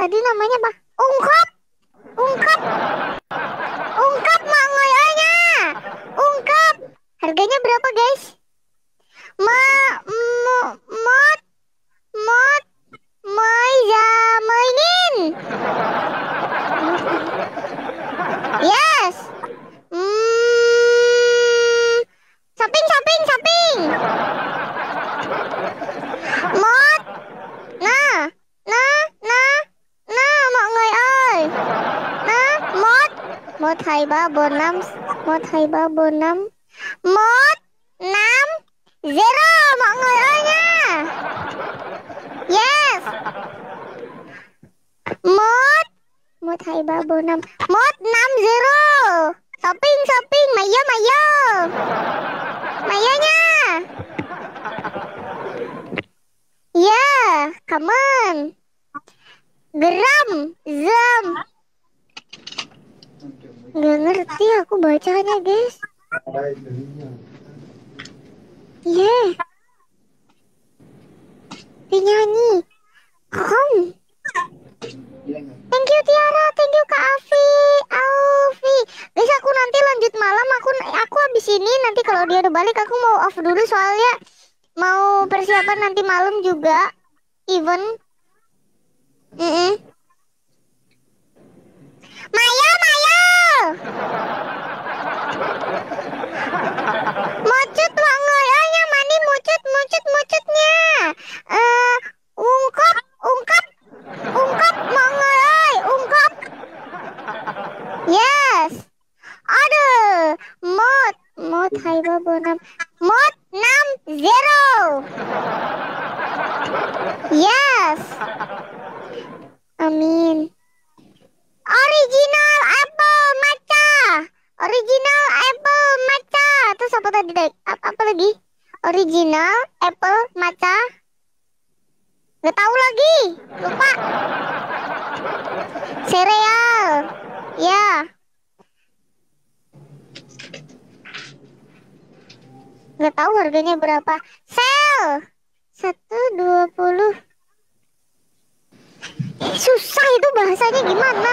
tadi namanya apa? Ungkap. Ungkap. Ungkap mak ngoyonya. Ungkap. Harganya berapa, guys? Mot mainin. Yes. Saping. Mot. Nah, mọi người ơi. Một hai ba bốn năm. Một hai ba bốn năm. Một năm zero mọi người ơi nha. Yes. Một hai ba bốn năm. Một năm zero. Shopping mày vô nha. Yeah, come on. Gram, zam. Gak ngerti aku bacanya, guys. Yeah. Penyanyi. Kom. Thank you Tiara, thank you Kak Alfi. Guys, aku nanti lanjut malam. Aku habis ini nanti kalau dia udah balik aku mau off dulu soalnya mau persiapan nanti malam juga event. Mayo. Mucut mọi người ơi nha, mani mucutnya. Ungkap mọi người ơi, ungkap. Yes. Aduh, một hai ba bốn năm. 160. Yes. Amin. Original apple matcha. Terus apa tadi, Dek? Apa lagi? Original apple matcha. Gak tahu lagi. Lupa. Sereal. Ya. Gak tahu harganya berapa. Sale 120. Susah itu bahasanya gimana?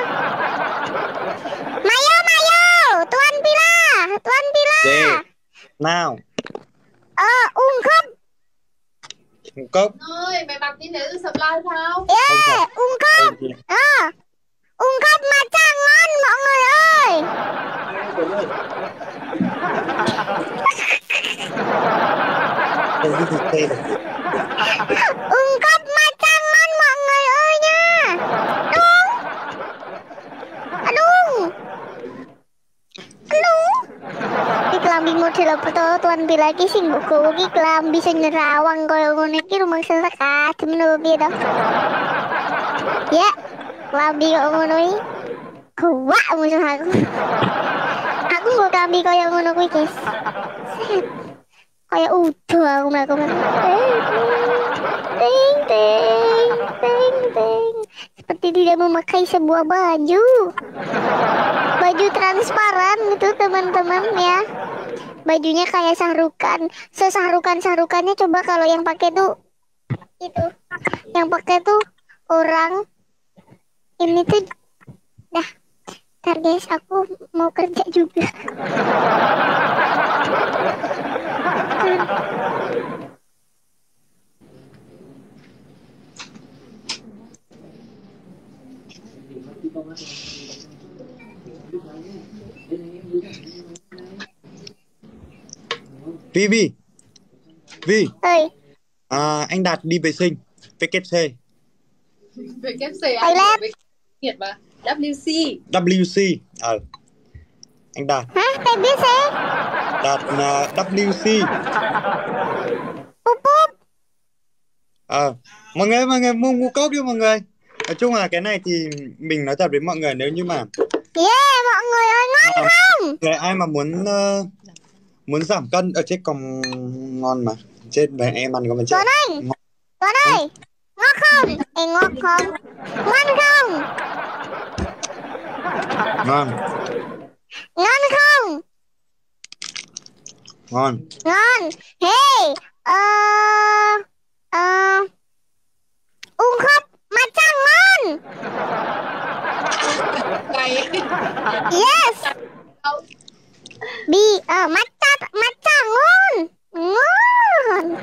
Mayo. Tuan Pila. Nào. Ungkap. Ơi, mày bật tí nữ supply sao? Yeah, ungkap. Ungkap matcha ngon mọi người ơi. Ungkap matcha ngon mọi người ơi nha. Aduh. Di kelambi model apa tuan Pila iki sing buku iki kelambi sing nerawang koyo ngono iki rumangsa sakadem lho piye to. Ya, kelambi kok ngono iki. Kuwak musuh aku. Aku nggo kelambi koyo ngono kuwi, guys. Set. Kayak udo aku melakukan. Ting. Seperti tidak memakai sebuah baju transparan gitu teman-teman ya. Bajunya kayak sahrukan. Sesahrukannya coba kalau yang pakai tuh itu. Yang pakai tuh orang ini tuh dah. Ntar guys, aku mau kerja juga. Vi. Ơi. Anh Đạt đi vệ sinh. VKC. VKC Toilet. Việt mà. WC. Anh Đạt. Hả? TBC? Đạt WC. Pup. Mọi người mua cốc đi mọi người. Nói chung là cái này thì mình nói thật với mọi người, nếu như mà mọi người ơi, ngon không? Người ai mà muốn giảm cân ở trên còn ngon mà. Trên bé em ăn có vấn đề. Tuấn ơi, ngon không? Ngon không? Ngon không? Ngon. Ngon không? Ngon. Hey, ungkap matcha ngon. mày. Yes. Matcha ngon. Ngon.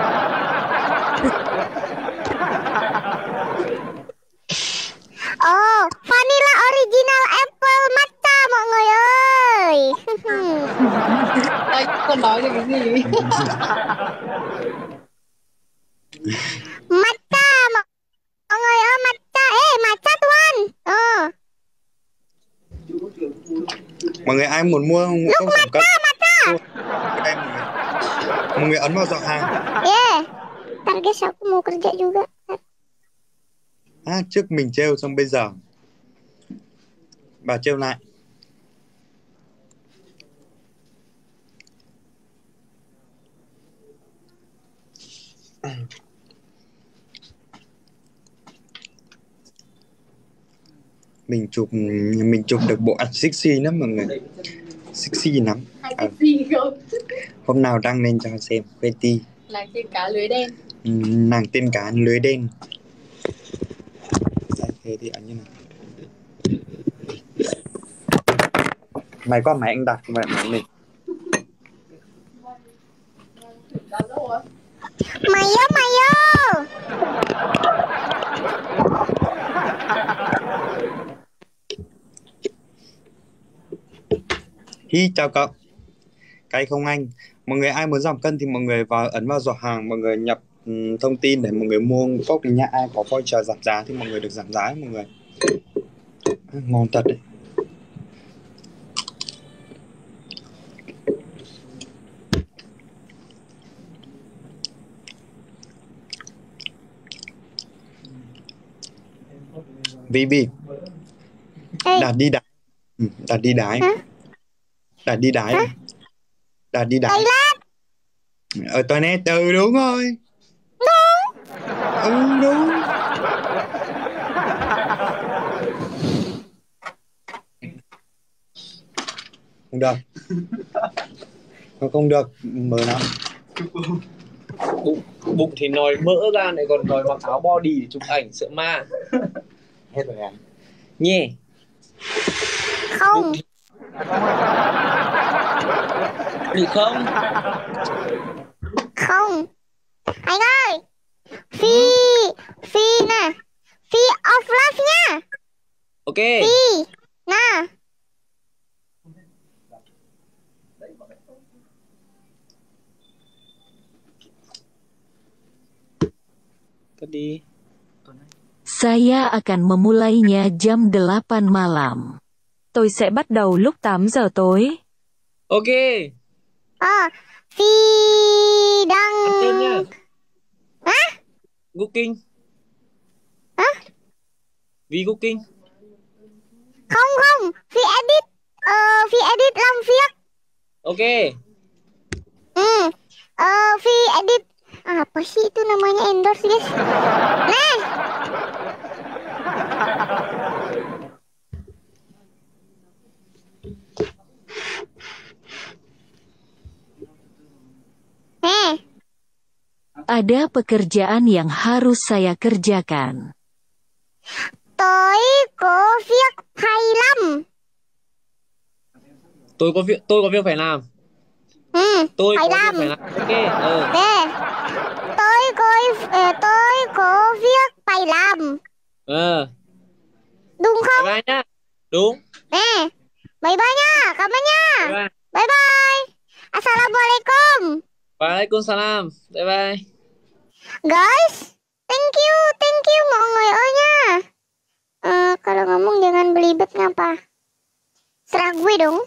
Oh, vanilla original apple matcha mọi người ơi. Anh còn nói được cái gì? Matcha mọi người ơi, matcha. Ê, matcha tuan. Mọi người ai muốn mua không giảm cân đây mọi người ấn vào giỏ hàng. Yeah. Ntar guys, aku mau kerja juga. Trước mình trêu xong bây giờ bà trêu lại. Mình chụp được bộ ảnh sexy lắm mọi người, sexy lắm. Hôm nào đăng lên cho xem. Betty Nàng tên cá lưới đen. Nàng tên cá lưới đen. Sai thế thì như nào? Mày có máy anh đặt không phải máy mình. Mayo. Hi, chào cậu. Cái không anh. Mọi người ai muốn giảm cân thì mọi người ấn vào giỏ hàng, mọi người nhập thông tin để mọi người mua cốc nha. Ai có voucher giảm giá thì mọi người được giảm giá mọi người. Ngon thật đấy. Vivi. Đạt đi đái. Đạt đi đái. Đạt đi đái. Đạt đi đái. Ở toilet. Đúng rồi. Đúng. Không được. Không được. Mở lắm. Bụng thì nòi mỡ ra lại còn nòi mặc áo body để chụp ảnh sợ ma. Hết rồi anh. Nhé. Không. Bị không? Không. Anh ơi. Phi nè. Phi of love nha. Ok. Phi nè. Cất đi. Saya akan memulainya jam 8 malam. Tôi sẽ bắt đầu lúc 8 giờ tối. Ok. Phi đang... Tên nha. Hả? Cooking. Hả? Vì cooking. Không. Phi edit làm việc. Ok. Phi edit. Apa sih itu namanya endorse guys? Nah. Ada pekerjaan yang harus saya kerjakan. Tôi có việc phải làm. Tôi có việc phải làm. Tôi phải có làm. việc phải làm. Ok. Tôi có việc phải làm. Đúng không? Bye bye nhá. Đúng. Bye bye nha, cảm ơn nha. Bye bye. Assalamualaikum. Waalaikumsalam. Bye bye. Guys, thank you mọi người ơi nha. Kalau ngomong jangan belibet ngapa? Serah gue dong.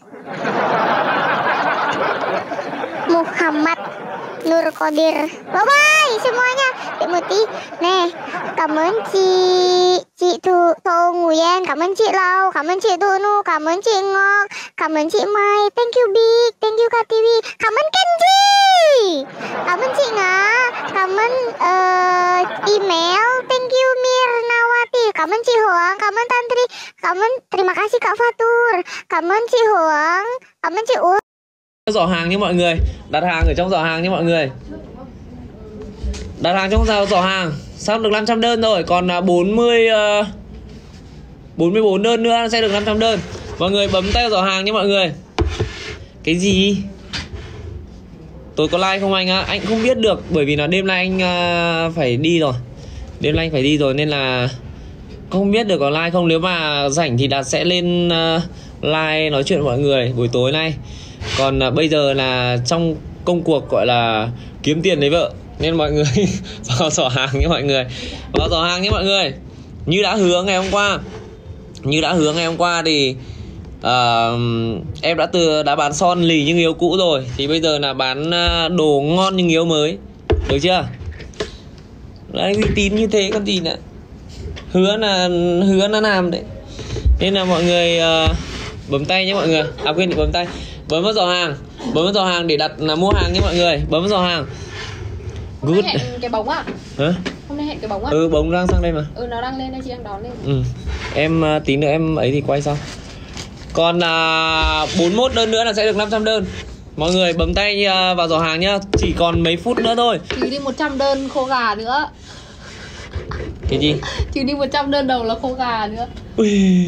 Muhammad Nur Qadir. Bye bye semuanya. Muti. Nè, cảm ơn chị Thô Nguyen, cảm ơn chị Lau, cảm ơn chị Thu Nu, cảm ơn chị Ngọc, cảm ơn chị Mai, thank you Big, thank you KTV, cảm ơn Kenji, cảm ơn chị Ngá, cảm ơn email, thank you Mirnawati, cảm ơn chị Huang, cảm ơn Tantri, terima kasih Kak Fatur, cảm ơn chị Huang, cảm ơn chị Út. Giỏ hàng nha mọi người. Đặt hàng ở trong giỏ hàng nha mọi người. Đặt hàng trong giỏ hàng. Sắp được 500 đơn rồi. Còn 40 44 đơn nữa sẽ được 500 đơn. Mọi người bấm tay vào giỏ hàng nhé mọi người. Cái gì? Tôi có like không anh á? Anh không biết được, bởi vì là đêm nay anh phải đi rồi. Đêm nay anh phải đi rồi nên là không biết được có like không. Nếu mà rảnh thì Đạt sẽ lên like nói chuyện với mọi người buổi tối nay. Còn bây giờ là trong công cuộc gọi là kiếm tiền lấy vợ, nên mọi người vào giỏ hàng nhé mọi người. Vào giỏ hàng nhé mọi người. Như đã hứa ngày hôm qua thì em đã bán son lì nhưng yếu cũ rồi, thì bây giờ là bán đồ ngon nhưng yếu mới. Được chưa? Đấy, uy tín như thế còn gì nữa. Hứa là làm đấy. Nên là mọi người bấm tay nhé mọi người. À quên, bấm tay. Bấm vào giỏ hàng. Bấm vào giỏ hàng để đặt là mua hàng nhé mọi người. Bấm vào giỏ hàng. Hôm nay hẹn cái bóng à? Hả? Hôm nay hẹn cái bóng à? Ừ, bóng đang sang đây mà. Ừ, nó đang lên đây, chị đang đón lên. Ừ. Em tí nữa em ấy thì quay sau. Còn 41 đơn nữa là sẽ được 500 đơn. Mọi người bấm tay vào giỏ hàng nhá. Chỉ còn mấy phút nữa thôi. Trừ đi 100 đơn khô gà nữa. Cái gì? Trừ đi 100 đơn đầu là khô gà nữa. Ui.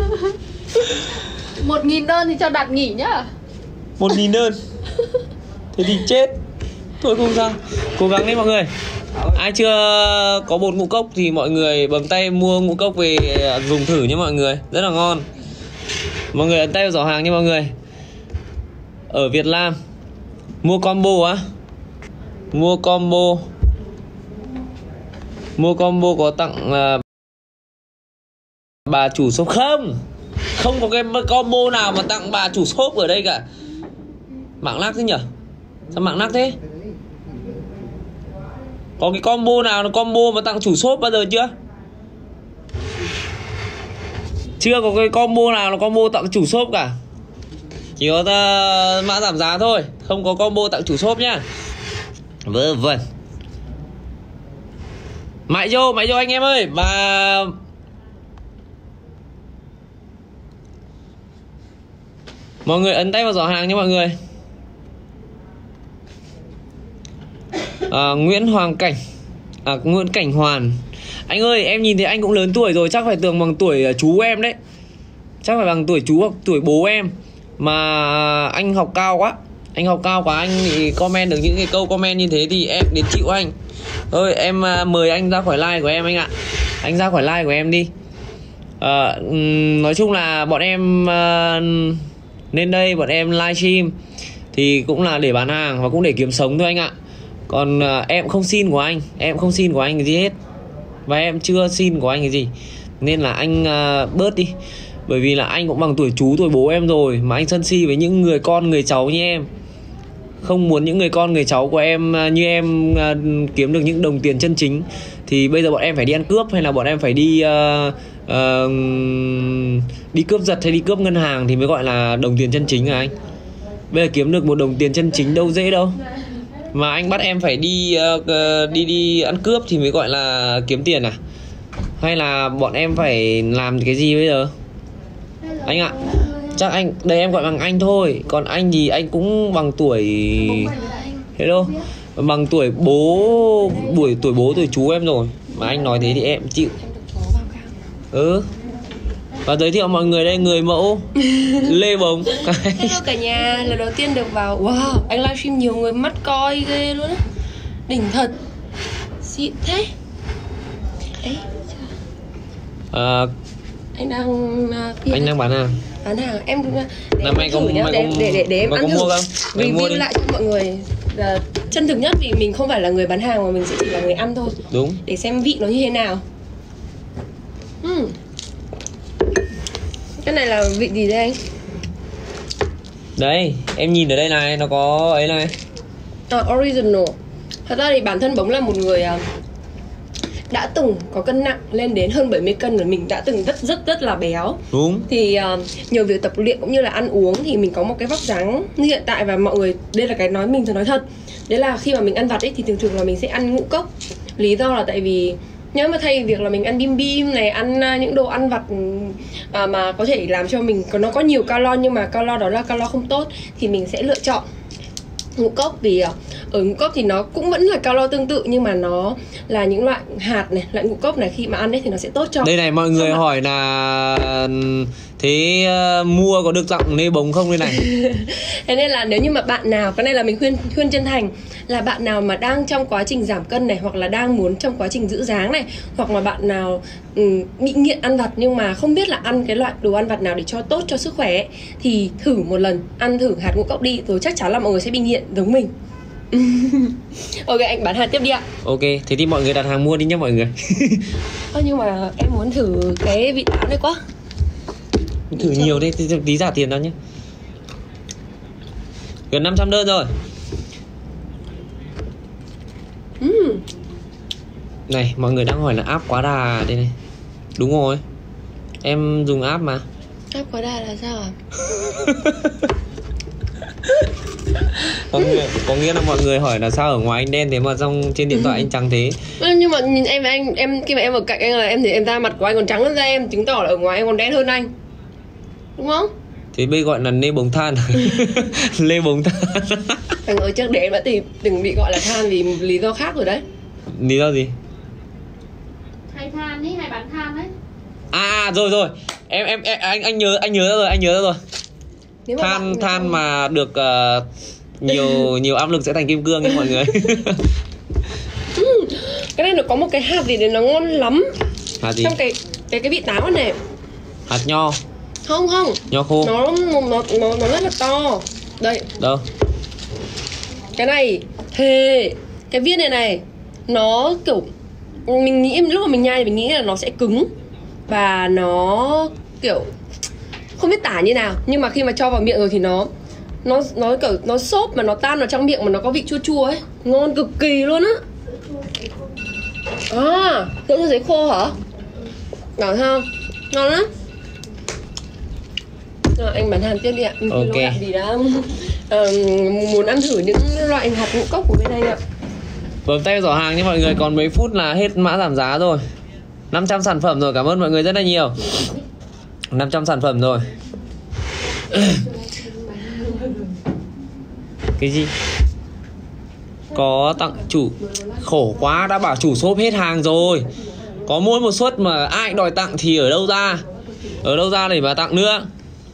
1.000 đơn thì cho Đạt nghỉ nhá. 1.000 đơn. Thế thì chết. Thôi không sao. Cố gắng đấy mọi người. Ai chưa có bột ngũ cốc thì mọi người bấm tay mua ngũ cốc về dùng thử nhé mọi người. Rất là ngon. Mọi người ấn tay vào giỏ hàng nha mọi người. Ở Việt Nam mua combo á. Mua combo có tặng bà chủ shop không? Không có cái combo nào mà tặng bà chủ shop ở đây cả. Mạng lác thế nhở? Sao mạng lác thế? Có cái combo nào là combo mà tặng chủ shop bao giờ chưa? Chưa có cái combo nào là combo tặng chủ shop cả. Chỉ có mã giảm giá thôi, không có combo tặng chủ shop nhá. Vâng. Mãi vô anh em ơi. Và mọi người ấn tay vào giỏ hàng nha mọi người. Nguyễn Cảnh Hoàn. Anh ơi, em nhìn thấy anh cũng lớn tuổi rồi, chắc phải tưởng bằng tuổi chú em đấy. Chắc phải bằng tuổi chú hoặc tuổi bố em. Mà anh học cao quá. Anh thì comment được những cái câu comment như thế thì em đến chịu anh. Thôi em mời anh ra khỏi like của em anh ạ. Anh ra khỏi like của em đi. Nói chung là bọn em lên đây bọn em livestream thì cũng là để bán hàng và cũng để kiếm sống thôi anh ạ. Còn em không xin của anh. Em không xin của anh cái gì hết. Và em chưa xin của anh cái gì. Nên là anh bớt đi. Bởi vì là anh cũng bằng tuổi chú tuổi bố em rồi. Mà anh sân si với những người con người cháu như em. Không muốn những người con người cháu của em như em kiếm được những đồng tiền chân chính. Thì bây giờ bọn em phải đi ăn cướp, hay là bọn em phải đi đi cướp giật hay đi cướp ngân hàng thì mới gọi là đồng tiền chân chính à anh. Bây giờ kiếm được một đồng tiền chân chính đâu dễ đâu. Mà anh bắt em phải đi ăn cướp thì mới gọi là kiếm tiền à? Hay là bọn em phải làm cái gì bây giờ? Anh ạ, chắc anh, đây em gọi bằng anh thôi. Còn anh thì anh cũng bằng tuổi hello, bằng tuổi bố, tuổi bố tuổi chú em rồi. Mà anh nói thế thì em chịu. Và giới thiệu mọi người đây, người mẫu Lê Bống. Hello cả nhà, lần đầu tiên được vào. Wow, anh livestream nhiều người mắt coi ghê luôn á. Đỉnh thật. Xịn thế. Ấy. Anh đang bán hàng. Em năm nay để em ăn thử mua không? Review lại cho mọi người chân thực nhất, vì mình không phải là người bán hàng mà mình sẽ chỉ là người ăn thôi. Đúng. Để xem vị nó như thế nào. Cái này là vị gì đây anh? Đấy, em nhìn ở đây này, nó có ấy này. Original. Thật ra thì bản thân Bống là một người đã từng có cân nặng lên đến hơn 70 cân rồi. Mình đã từng rất là béo. Đúng. Thì nhờ việc tập luyện cũng như là ăn uống thì mình có một cái vóc dáng như hiện tại. Và mọi người, đây là cái mình nói thật. Đấy là khi mà mình ăn vặt ấy thì thường là mình sẽ ăn ngũ cốc. Lý do là tại vì nếu mà thay việc là mình ăn bim bim này, ăn những đồ ăn vặt mà có thể làm cho mình nó có nhiều calo nhưng mà calo đó là calo không tốt, thì mình sẽ lựa chọn ngũ cốc, vì ở ngũ cốc thì nó cũng vẫn là calo tương tự nhưng mà nó là những loại hạt này, loại ngũ cốc này khi mà ăn đấy thì nó sẽ tốt cho. Đây này, mọi người hỏi là thế mua có được dặn nê bống không đây này? Thế nên là nếu như mà bạn nào, cái này là mình khuyên chân thành, là bạn nào mà đang trong quá trình giảm cân này, hoặc là đang muốn trong quá trình giữ dáng này, hoặc là bạn nào bị nghiện ăn vặt nhưng mà không biết là ăn cái loại đồ ăn vặt nào để cho tốt cho sức khỏe ấy, thì thử một lần, ăn thử hạt ngũ cốc đi, rồi chắc chắn là mọi người sẽ bị nghiện giống mình. Ok, anh bán hàng tiếp đi ạ. Ok, thế thì mọi người đặt hàng mua đi nhé mọi người. Nhưng mà em muốn thử cái vị táo này quá. Thử nhiều đấy, tí trả tiền đó nhé. Gần 500 đơn rồi. Này, mọi người đang hỏi là app quá đà đây này. Đúng rồi, em dùng app mà. App quá đà là sao ạ? Có nghĩa là mọi người hỏi là sao ở ngoài anh đen thế mà trong trên điện thoại anh trắng thế. Nhưng mà nhìn em khi mà em ở cạnh anh là em thì em da mặt của anh còn trắng hơn da em, chứng tỏ là ở ngoài em còn đen hơn anh, đúng không? Thế bây gọi là nê bống than. Lê bống than. Anh ơi, trước để em đã từng bị gọi là than vì lý do khác rồi đấy. Lý do gì? Hay than ấy, hay bán than đấy. Rồi anh nhớ ra rồi. Nếu mà Than mà được nhiều áp lực sẽ thành kim cương nha mọi người. Cái này nó có một cái hạt gì đấy nó ngon lắm. Hạt gì? Trong cái vị táo này. Hạt nho. Không. Nho khô. Nó rất là to. Đây. Đâu? Cái này cái viên này nó kiểu mình nghĩ lúc mà mình nhai thì mình nghĩ là nó sẽ cứng và nó kiểu không biết tả như nào, nhưng mà khi mà cho vào miệng rồi thì nó kiểu nó xốp mà nó tan vào trong miệng mà nó có vị chua chua ấy, ngon cực kỳ luôn á. Sữa chua sấy khô hả? Bảo sao? Ngon lắm. Anh bán hàng tiếp đi ạ. Ok. Vì đã muốn ăn thử những loại hạt ngũ cốc của bên anh ạ. Bấm tay vào giỏ hàng nhé mọi người, còn mấy phút là hết mã giảm giá rồi. 500 sản phẩm rồi, cảm ơn mọi người rất là nhiều. 500 sản phẩm rồi. Cái gì? Có tặng chủ. Khổ quá, đã bảo chủ shop hết hàng rồi. Có mỗi một suất mà ai đòi tặng thì ở đâu ra? Ở đâu ra để mà tặng nữa?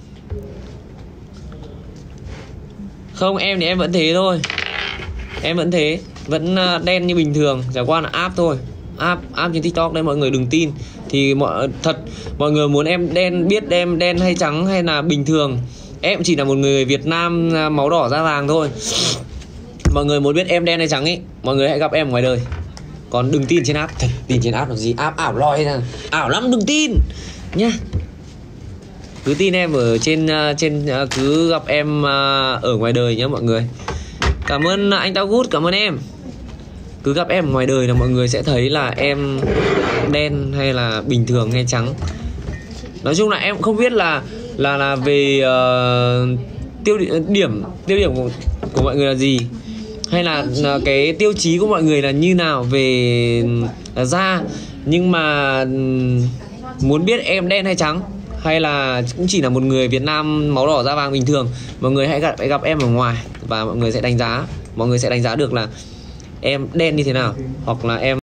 Không, em thì em vẫn thế thôi. Em vẫn thế, vẫn đen như bình thường, chẳng qua là app thôi. App trên TikTok đấy mọi người đừng tin. Thì mọi người muốn em đen, biết em đen hay trắng hay là bình thường, em chỉ là một người Việt Nam máu đỏ da vàng thôi. Mọi người muốn biết em đen hay trắng ấy, mọi người hãy gặp em ngoài đời. Còn đừng tin trên app. Tin trên app là gì? App ảo loi ra, ảo lắm, đừng tin nhá. Cứ tin em ở trên cứ gặp em ở ngoài đời nhé mọi người. Cảm ơn anh Tao Gút, cảm ơn em. Cứ gặp em ngoài đời là mọi người sẽ thấy là em đen hay là bình thường hay trắng. Nói chung là em cũng không biết là về tiêu điểm của mọi người là gì, hay là cái tiêu chí của mọi người là như nào về da. Nhưng mà muốn biết em đen hay trắng hay là cũng chỉ là một người Việt Nam máu đỏ da vàng bình thường, mọi người hãy gặp em ở ngoài và mọi người sẽ đánh giá được là em đen như thế nào, hoặc là em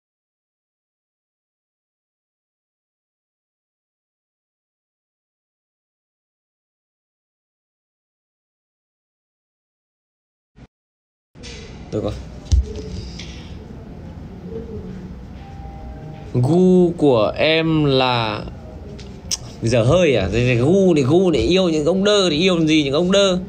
được rồi. Gu của em là giờ hơi gu để yêu những ông đơ thì yêu làm gì những ông đơ.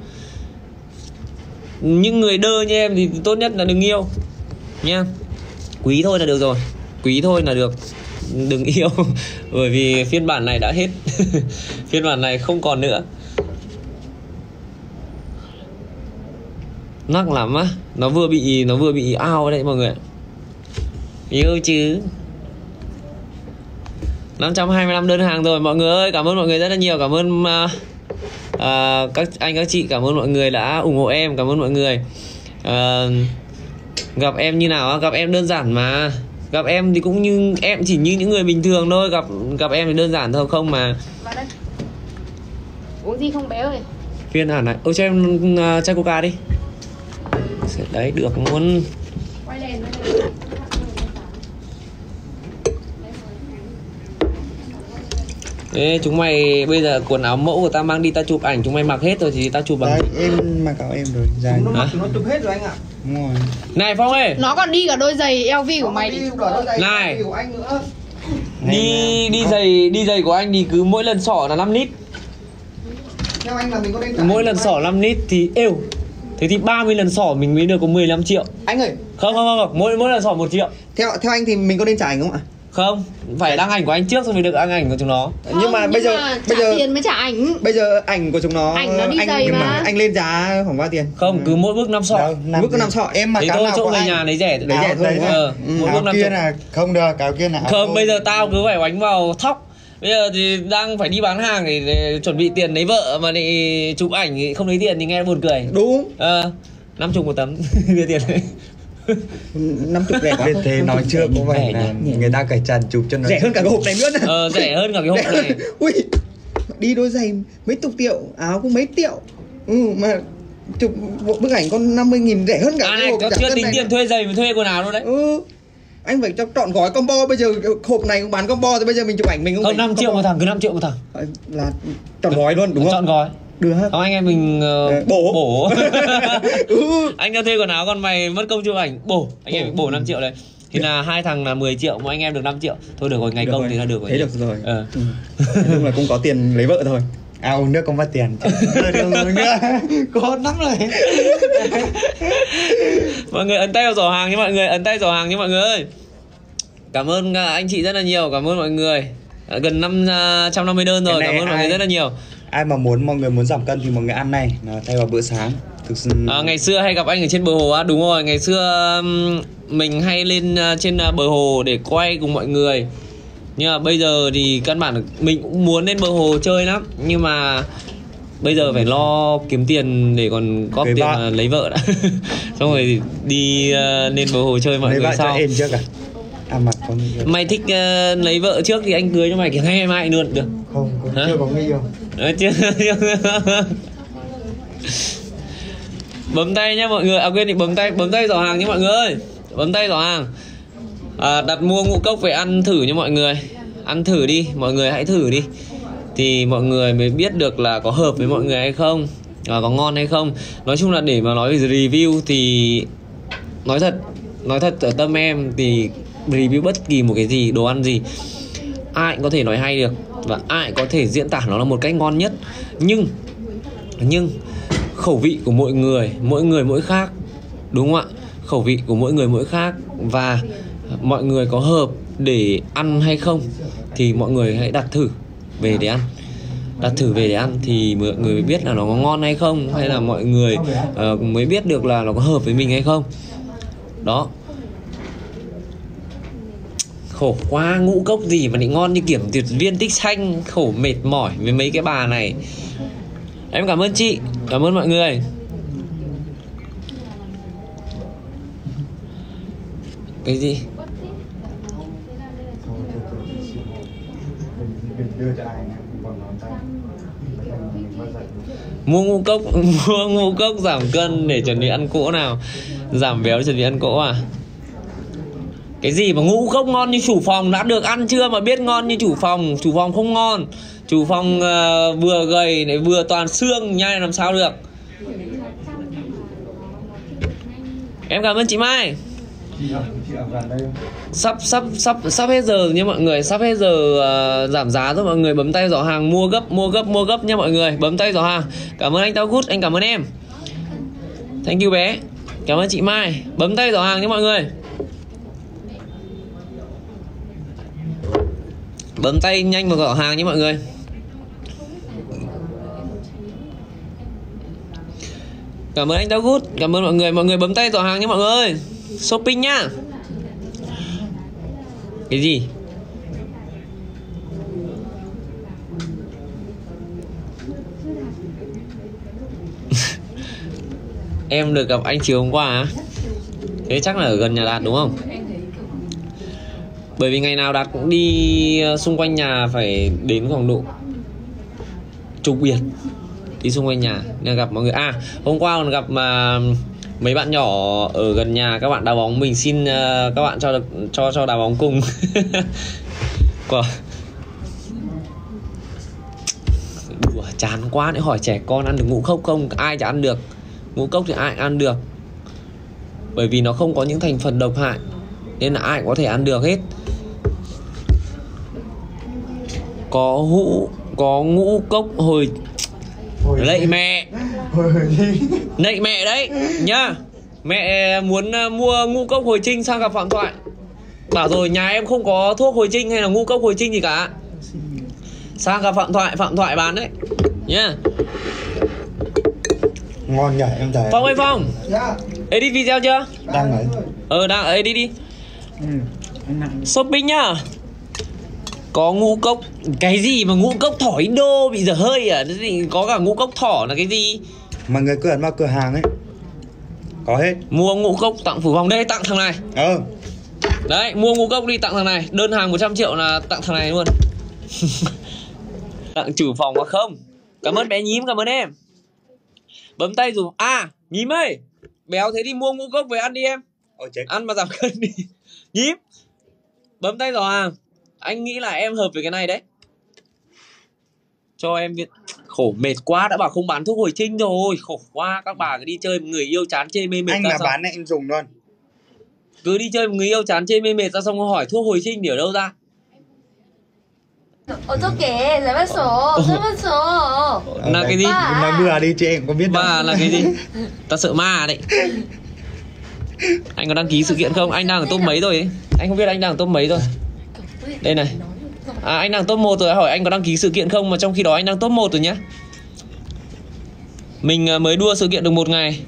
Những người đơ như em thì tốt nhất là đừng yêu nha. Quý thôi là được rồi, quý thôi là được, đừng yêu. Bởi vì phiên bản này đã hết. Phiên bản này không còn nữa. Nắc lắm á, nó vừa bị ao đấy mọi người. Yêu chứ. 525 đơn hàng rồi mọi người ơi, cảm ơn mọi người rất là nhiều. Cảm ơn các anh các chị, cảm ơn mọi người đã ủng hộ em, cảm ơn mọi người. Gặp em như nào? Gặp em đơn giản mà. Gặp em thì cũng như em chỉ như những người bình thường thôi, gặp em thì đơn giản thôi không mà. Uống gì không bé ơi? Phiên hẳn này. Ôi cho em chai coca đi. Đấy được luôn. Ê, chúng mày bây giờ quần áo mẫu của ta mang đi ta chụp ảnh, chúng mày mặc hết rồi thì ta chụp bằng. Đấy, em mặc áo em rồi dài. Nó mặc nó chụp hết rồi anh ạ. Đúng rồi. Này Phong ơi, Nó còn đi cả đôi giày LV của mày đi. này Của anh nữa. đi giày của anh thì cứ mỗi lần xỏ là 5 lít. Theo anh là mình có nên Mỗi lần xỏ 5 lít thì êu. Thế thì 30 lần xỏ mình mới được có 15 triệu. anh ơi, Không, mỗi lần xỏ 1 triệu. theo anh thì mình có nên trả ảnh không ạ? Không, phải đăng ảnh của anh trước rồi mới được đăng ảnh của chúng nó. Nhưng mà bây giờ trả tiền mới trả ảnh. bây giờ ảnh của chúng nó Ảnh nó đi giày mà. anh lên giá khoảng bao tiền? Không, cứ mỗi bước 5 sọ. Đâu, Bước có 5 sọ em mà Thế cái thôi, nào chỗ của người anh nhà lấy rẻ. lấy rẻ thôi. Mỗi bước áo 5 kia triệu. là không được, áo kia là áo Không, tôi. bây giờ tao cứ phải oánh vào thóc. Bây giờ thì đang phải đi bán hàng để chuẩn bị tiền lấy vợ mà lại chụp ảnh thì không lấy tiền thì nghe buồn cười. Đúng. 50 một tấm đưa tiền đấy. 50 rẻ quá. Thế nói chưa có vậy Rẻ là nhỉ? người ta cởi trần chụp cho nó Rẻ hơn cả cái hộp này nữa. Rẻ hơn cả cái hộp này. Ui, đi đôi giày mấy chục triệu, áo cũng mấy triệu. Mà chụp bức ảnh con 50.000 rẻ hơn cả cái Này, hộp nó giảm chưa cân tính này. tiền thuê giày và thuê quần áo đâu đấy. Anh phải cho trọn gói combo. Bây giờ hộp này cũng bán combo thì bây giờ mình chụp ảnh mình không Không, phải 5 triệu một thằng, cứ 5 triệu một thằng. là trọn gói luôn đúng không? Chọn gói. Được ha. Không, anh em mình bổ. Anh cho thuê quần áo còn mày mất công chụp ảnh bổ. Anh em mình bổ 5 triệu đấy. Thì là 2 thằng là 10 triệu, mỗi anh em được 5 triệu. Thôi được rồi, ngày Được công rồi. thì là được rồi. Thế được rồi. Nói chung là cũng có tiền lấy vợ thôi. uống nước không mất tiền. Có lắm rồi. Mọi người ấn tay vào giỏ hàng nhé mọi người, ấn tay giỏ hàng nhé mọi người ơi. Cảm ơn anh chị rất là nhiều, cảm ơn mọi người. Gần 550 đơn rồi, cảm ơn mọi người rất là nhiều. Ai mà mọi người muốn giảm cân thì mọi người ăn này, là thay vào bữa sáng. Thực sự Ngày xưa hay gặp anh ở trên bờ hồ á, đúng rồi, ngày xưa mình hay lên trên bờ hồ để quay cùng mọi người. Nhưng mà bây giờ thì căn bản mình cũng muốn lên bờ hồ chơi lắm, nhưng mà bây giờ phải lo kiếm tiền để còn góp Cưới tiền vợ. mà lấy vợ đã. Xong rồi đi lên bờ hồ chơi mọi lấy người vợ cho sau. em trước à? Mặt con Mày thích lấy vợ trước thì anh cưới cho mày ngày mai luôn được. không Hả? chưa có người yêu. Chưa. Bấm tay nhá mọi người. Quên thì bấm tay giỏ hàng nhé mọi người ơi. Bấm tay giỏ hàng. Đặt mua ngũ cốc về ăn thử nha mọi người. Ăn thử đi, mọi người hãy thử đi. Thì mọi người mới biết được là có hợp với mọi người hay không, có ngon hay không. Nói chung là để mà nói về review thì nói thật ở tâm em thì review bất kỳ một cái gì, đồ ăn gì, ai cũng có thể nói hay được và ai có thể diễn tả nó là một cách ngon nhất. Nhưng khẩu vị của mỗi người mỗi khác, đúng không ạ? Khẩu vị của mỗi người mỗi khác, và mọi người có hợp để ăn hay không thì mọi người hãy đặt thử về để ăn. Đặt thử về để ăn thì mọi người mới biết là nó có ngon hay không, hay là mọi người mới biết được là nó có hợp với mình hay không. Đó. Khổ quá, ngũ cốc gì mà lại ngon như kiểm duyệt viên tích xanh. Khổ mệt mỏi với mấy cái bà này. Em cảm ơn chị, cảm ơn mọi người. Cái gì? Mua ngũ cốc giảm cân để chuẩn bị ăn cỗ nào. Giảm béo chuẩn bị ăn cỗ à? Cái gì mà ngũ cốc ngon như chủ phòng đã được ăn chưa mà biết ngon như chủ phòng. Chủ phòng không ngon. Chủ phòng vừa gầy lại vừa toàn xương, nhai làm sao được. Em cảm ơn chị Mai. Sắp hết giờ nha mọi người, sắp hết giờ giảm giá rồi mọi người. Bấm tay giỏ hàng mua gấp nha mọi người. Bấm tay giỏ hàng. Cảm ơn anh Tao Good, anh cảm ơn em. Thank you bé. Cảm ơn chị Mai. Bấm tay giỏ hàng nha mọi người. Bấm tay nhanh vào giỏ hàng nha mọi người. Cảm ơn anh Tao Good, cảm ơn mọi người. Mọi người bấm tay giỏ hàng nha mọi người ơi. Shopping nhá. Cái gì? Em được gặp anh chiều hôm qua á. Thế chắc là ở gần nhà Đạt đúng không? Bởi vì ngày nào Đạt cũng đi xung quanh nhà, phải đến khoảng độ chục biệt đi xung quanh nhà nên gặp mọi người. Hôm qua còn gặp mà Mấy bạn nhỏ ở gần nhà các bạn đá bóng, mình xin các bạn cho đá bóng cùng. Quả đùa chán quá, để hỏi trẻ con ăn được ngũ cốc không? Ai chả ăn được. Ngũ cốc thì ai ăn được, bởi vì nó không có những thành phần độc hại nên là ai cũng có thể ăn được hết. Có ngũ cốc hồi lạy mẹ. Lạy mẹ đấy nhá. Mẹ muốn mua ngũ cốc hồi trinh sang gặp Phạm Thoại. Bảo rồi nhà em không có thuốc hồi trinh hay là ngũ cốc hồi trinh gì cả. Sang gặp Phạm Thoại bán đấy nhá. Ngon nhỉ em thấy. Phong ơi Phong, edit video chưa? Đang ấy. Đang edit đi. Shopping nhá. Có ngũ cốc. Cái gì mà ngũ cốc thỏ Indo bị dở hơi à? Có cả ngũ cốc thỏ là cái gì? Mọi người cứ ấn vào cửa hàng ấy, có hết. Mua ngũ cốc tặng Phủ Vòng đây, tặng thằng này. Đấy, mua ngũ cốc đi tặng thằng này. Đơn hàng 100 triệu là tặng thằng này luôn. Tặng chủ phòng mà không. Cảm ơn bé Nhím, cảm ơn em. Bấm tay dùm. Nhím ơi, béo thế đi mua ngũ cốc về ăn đi em. Ăn mà giảm cân đi. Nhím, bấm tay giỏ hàng. Anh nghĩ là em hợp với cái này đấy. Cho em biết. Khổ mệt quá, đã bảo không bán thuốc hồi trinh rồi. Khổ quá, các bà cứ đi chơi người yêu chán chê mê mệt. Anh ra là xong bán này em dùng luôn. cứ đi chơi người yêu chán chê mê mệt ra xong hỏi thuốc hồi trinh thì ở đâu ra. 어떡해 잡았어. Là cái gì? Nói bừa đi chị em có biết đâu. Ma là cái gì? Ta sợ ma đấy. Anh có đăng ký sự kiện không? Anh đang ở top mấy rồi ấy? Anh không biết anh đang ở top mấy rồi. Đây này. Anh đang top 1 rồi, hỏi anh có đăng ký sự kiện không, mà trong khi đó anh đang top 1 rồi nhá. Mình mới đua sự kiện được 1 ngày.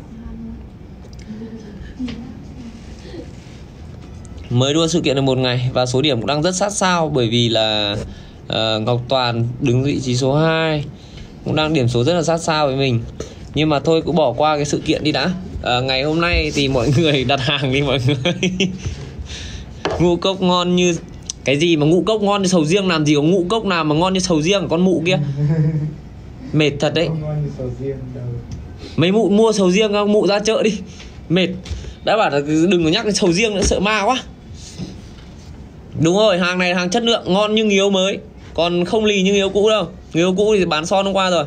Mới đua sự kiện được 1 ngày và số điểm cũng đang rất sát sao, bởi vì là Ngọc Toàn đứng vị trí số 2 cũng đang điểm số rất là sát sao với mình. Nhưng mà thôi cứ bỏ qua cái sự kiện đi đã. Ngày hôm nay thì mọi người đặt hàng đi mọi người. Ngũ cốc ngon như cái gì mà ngũ cốc ngon như sầu riêng, làm gì có ngũ cốc nào mà ngon như sầu riêng con mụ kia. Mệt thật đấy. Mấy mụ mua sầu riêng không, mụ ra chợ đi. Mệt. Đã bảo là đừng có nhắc đến sầu riêng nữa, sợ ma quá. Đúng rồi, hàng này là hàng chất lượng, ngon như người yêu mới, còn không lì như người yêu cũ đâu. Người yêu cũ thì bán son hôm qua rồi.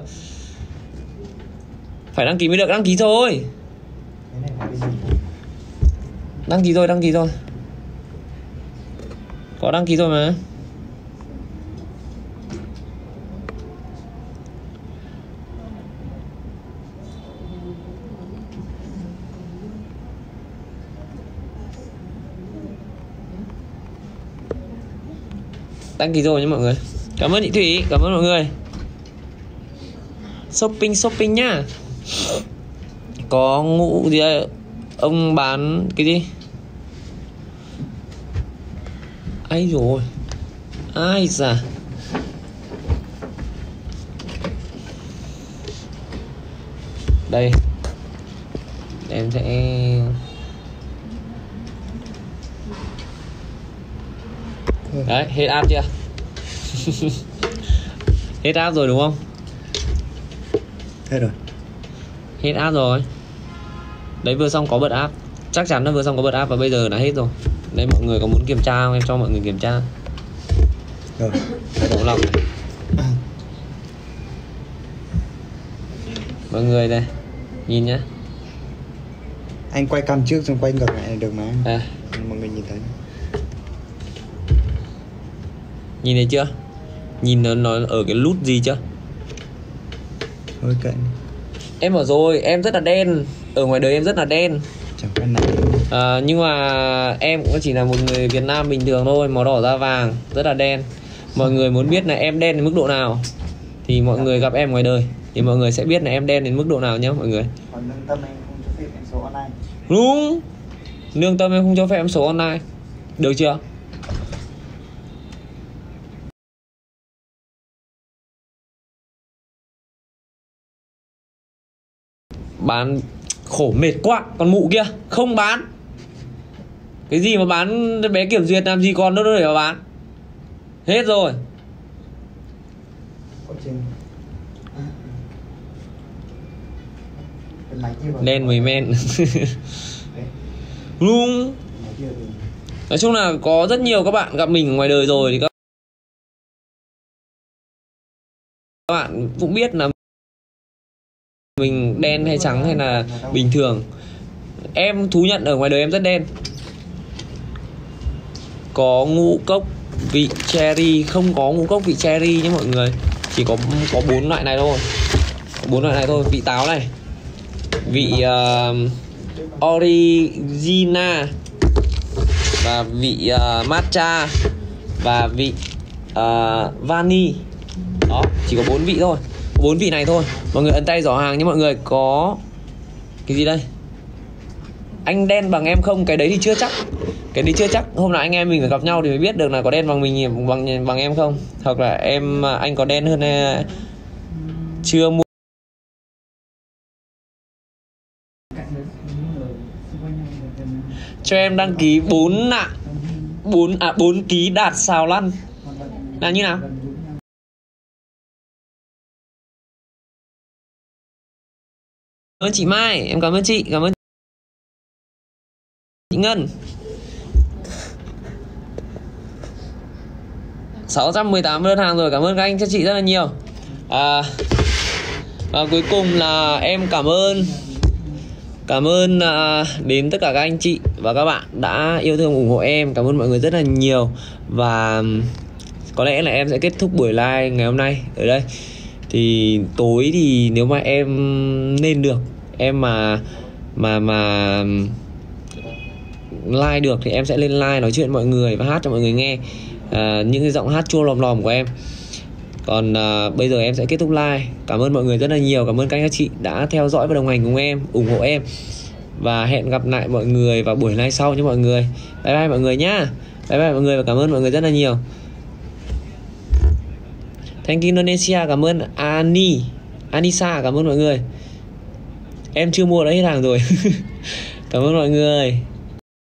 Phải đăng ký mới được, đăng ký thôi. Đăng ký rồi. Có đăng ký rồi mà. Đăng ký rồi nha mọi người. Cảm ơn chị Thủy, cảm ơn mọi người. Shopping nhá. Có ngũ gì đây? Ông bán cái gì? Ai rồi? Ai da. Đây. Em sẽ đấy, hết app chưa? Hết app rồi đúng không? Hết rồi. Hết app rồi. Đấy vừa xong có bật app. Chắc chắn là vừa xong có bật app và bây giờ là hết rồi. Đây mọi người có muốn kiểm tra không? Em cho mọi người kiểm tra. Rồi. Động lòng này. Mọi người đây. Nhìn nhá. Anh quay cam trước xong quay ngược lại được mà. Mọi người nhìn thấy. Nhìn thấy chưa? Nhìn nó ở cái nút gì chưa? Hơi cận. Em bảo rồi, em rất là đen. Ở ngoài đời em rất là đen. Chẳng quen này. Nhưng mà em cũng chỉ là một người Việt Nam bình thường thôi, màu đỏ da vàng, rất là đen. Mọi người muốn biết là em đen đến mức độ nào thì mọi người gặp em ngoài đời thì mọi người sẽ biết là em đen đến mức độ nào nhá mọi người. Còn lương tâm em không cho phép em số online. Đúng. Lương tâm em không cho phép em số online. Được chưa? Bán khổ mệt quá. Còn mụ kia không bán. Cái gì mà bán bé kiểm duyệt làm gì còn đâu để mà bán. Hết rồi. Đen với men. Đúng. Nói chung là có rất nhiều các bạn gặp mình ở ngoài đời rồi thì các bạn cũng biết là mình đen hay trắng hay là bình thường. Em thú nhận ở ngoài đời em rất đen. Có ngũ cốc vị cherry, không có ngũ cốc vị cherry nhé mọi người. Chỉ có 4 loại này thôi. 4 loại này thôi, vị táo này, vị Origina, và vị matcha, và vị vani. Đó, chỉ có 4 vị thôi. 4 vị này thôi. Mọi người ấn tay giỏ hàng nhé mọi người. Có cái gì đây? Anh đen bằng em không? Cái đấy thì chưa chắc. Cái đấy chưa chắc. Hôm nào anh em mình phải gặp nhau thì mới biết được là có đen bằng mình bằng em không. Hoặc là anh có đen hơn hay chưa mua. Cho em đăng ký 4 ký đạt xào lăn là như nào? Cảm ơn chị Mai, em cảm ơn chị, cảm ơn chị Ngân. 618 đơn hàng rồi, cảm ơn các anh cho chị rất là nhiều. Và cuối cùng là em cảm ơn đến tất cả các anh chị và các bạn đã yêu thương ủng hộ em. Cảm ơn mọi người rất là nhiều. Và có lẽ là em sẽ kết thúc buổi live ngày hôm nay ở đây. Thì tối thì nếu mà em nên được, em mà live được thì em sẽ lên live nói chuyện với mọi người và hát cho mọi người nghe những cái giọng hát chua lòm lòm của em. Còn bây giờ em sẽ kết thúc live. Cảm ơn mọi người rất là nhiều. Cảm ơn các anh các chị đã theo dõi và đồng hành cùng em, ủng hộ em. Và hẹn gặp lại mọi người vào buổi live sau nhé mọi người. Bye bye mọi người nhá. Bye bye mọi người và cảm ơn mọi người rất là nhiều. Thank you Indonesia, cảm ơn Anissa, cảm ơn mọi người. Em chưa mua đã hết hàng rồi. Cảm ơn mọi người.